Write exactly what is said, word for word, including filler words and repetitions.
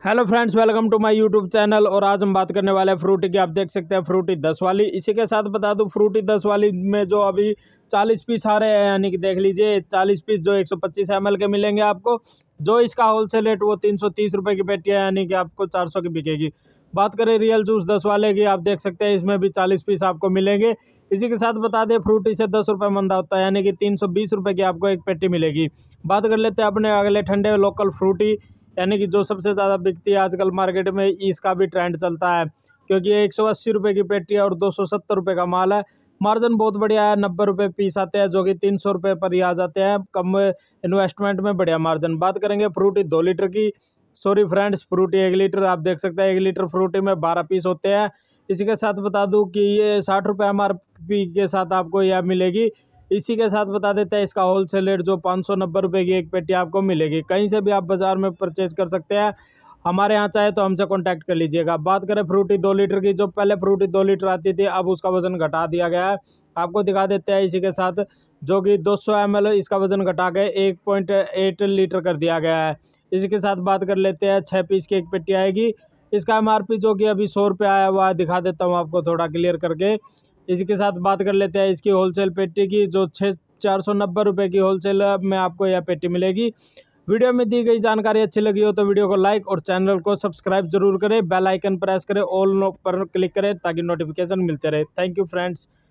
Hello friends, welcome to my YouTube channel. और आज हम बात करने वाले हैं फ्रूटी की। आप देख सकते हैं फ्रूटी दस वाली। इसी के साथ बता दूं, फ्रूटी दस वाली में जो अभी चालीस पीस आ रहे हैं, यानी कि देख लीजिए चालीस पीस जो एक सौ पच्चीस एम एल के मिलेंगे आपको। जो इसका होलसेल रेट वो तीन सौ तीस रुपये की पेटी है, यानी कि आपको चार सौ की बिकेगी। बात करें रियल जूस दस वाले की, आप देख सकते हैं इसमें भी चालीस पीस आपको मिलेंगे। इसी के साथ बता दें, फ्रूटी से दस रुपये मंदा होता है, यानी कि तीन सौ बीस रुपये की आपको एक पेटी मिलेगी। बात कर लेते हैं अपने अगले ठंडे लोकल फ्रूटी, यानी कि जो सबसे ज़्यादा बिकती है आजकल मार्केट में, इसका भी ट्रेंड चलता है, क्योंकि ये एक सौ अस्सी रुपये की पेटी है और दो सौ सत्तर रुपये का माल है। मार्जिन बहुत बढ़िया है, नब्बे रुपये पीस आते हैं, जो कि तीन सौ रुपये पर ही आ जाते हैं, कम इन्वेस्टमेंट में बढ़िया मार्जिन। बात करेंगे फ्रूटी दो लीटर की, सॉरी फ्रेंड्स फ्रूटी एक लीटर। आप देख सकते हैं एक लीटर फ्रूटी में बारह पीस होते हैं। इसी के साथ बता दूं कि ये साठ रुपये एम आर पी के साथ आपको यह मिलेगी। इसी के साथ बता देते हैं इसका होलसेल रेट जो पाँच सौ नब्बे रुपये की एक पेटी आपको मिलेगी। कहीं से भी आप बाज़ार में परचेज कर सकते हैं, हमारे यहाँ चाहे तो हमसे कांटेक्ट कर लीजिएगा। बात करें फ्रूटी दो लीटर की, जो पहले फ्रूटी दो लीटर आती थी, अब उसका वजन घटा दिया गया है, आपको दिखा देते हैं इसी के साथ। जो कि दो सौ एम एल इसका वजन घटा के एक पॉइंट एट लीटर कर दिया गया है। इसी के साथ बात कर लेते हैं, छः पीस की एक पेटी आएगी। इसका एम आर पी जो कि अभी सौ रुपये आया हुआ है, दिखा देता हूँ आपको थोड़ा क्लियर करके। इसी के साथ बात कर लेते हैं इसकी होलसेल पेटी की, जो छः चार सौ नब्बे रुपये की होलसेल में आपको यह पेटी मिलेगी। वीडियो में दी गई जानकारी अच्छी लगी हो तो वीडियो को लाइक और चैनल को सब्सक्राइब जरूर करें। बेल आइकन प्रेस करें, ऑल पर क्लिक करें ताकि नोटिफिकेशन मिलते रहे। Thank you friends.